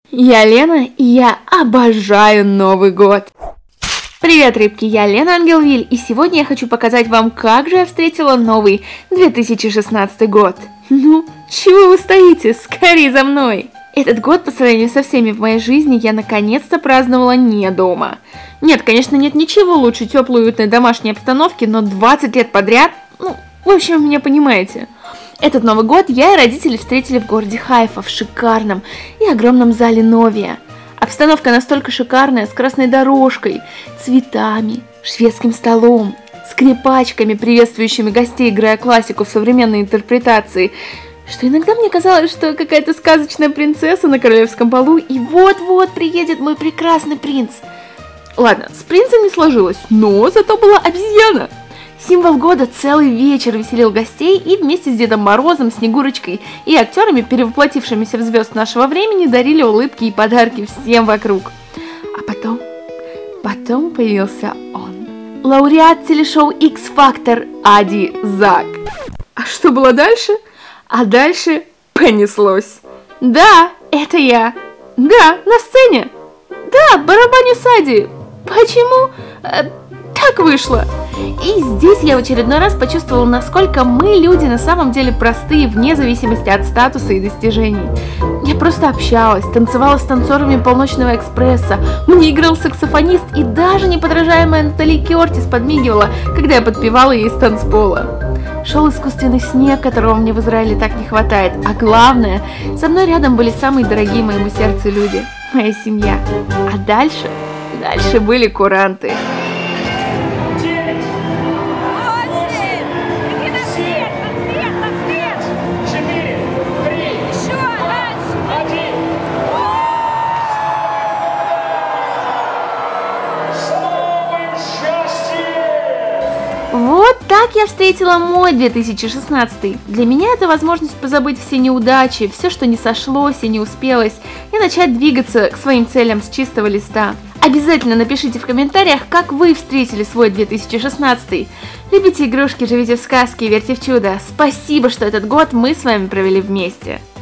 Я Лена, и я обожаю Новый год! Привет, рыбки, я Лена Ангелвиль, и сегодня я хочу показать вам, как же я встретила новый 2016 год. Ну, чего вы стоите? Скорее за мной! Этот год, по сравнению со всеми в моей жизни, я наконец-то праздновала не дома. Нет, конечно, нет ничего лучше теплой и уютной домашней обстановки, но 20 лет подряд, в общем, вы меня понимаете. Этот Новый год я и родители встретили в городе Хайфа, в шикарном и огромном зале Новия. Обстановка настолько шикарная, с красной дорожкой, цветами, шведским столом, скрипачками, приветствующими гостей, играя классику в современной интерпретации, что иногда мне казалось, что какая-то сказочная принцесса на королевском балу, и вот-вот приедет мой прекрасный принц. Ладно, с принцем не сложилось, но зато была обезьяна. Символ года целый вечер веселил гостей, и вместе с Дедом Морозом, Снегурочкой и актерами, перевоплотившимися в звезд нашего времени, дарили улыбки и подарки всем вокруг. А потом появился он. Лауреат телешоу X-Factor Ади Зак. А что было дальше? А дальше понеслось. Да, это я. Да, на сцене. Да, барабаню с Ади. Почему? Так вышло. И здесь я в очередной раз почувствовала, насколько мы, люди, на самом деле простые, вне зависимости от статуса и достижений. Я просто общалась, танцевала с танцорами Полночного экспресса, мне играл саксофонист, и даже неподражаемая Натали Кёртис подмигивала, когда я подпевала ей с танцпола. Шел искусственный снег, которого мне в Израиле так не хватает, а главное, со мной рядом были самые дорогие моему сердцу люди, моя семья. А дальше были куранты. Вот так я встретила мой 2016. Для меня это возможность позабыть все неудачи, все, что не сошлось и не успелось, и начать двигаться к своим целям с чистого листа. Обязательно напишите в комментариях, как вы встретили свой 2016. Любите игрушки, живите в сказки, верьте в чудо. Спасибо, что этот год мы с вами провели вместе.